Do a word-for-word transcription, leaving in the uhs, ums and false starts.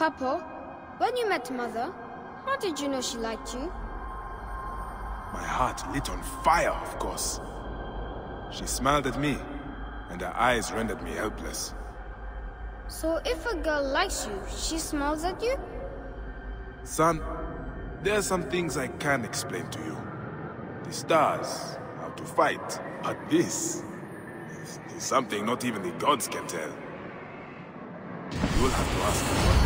Papa, when you met Mother, how did you know she liked you? My heart lit on fire, of course. She smiled at me, and her eyes rendered me helpless. So if a girl likes you, she smiles at you? Son, there are some things I can't explain to you. The stars, how to fight, but this is, is something not even the gods can tell. You'll have to ask her.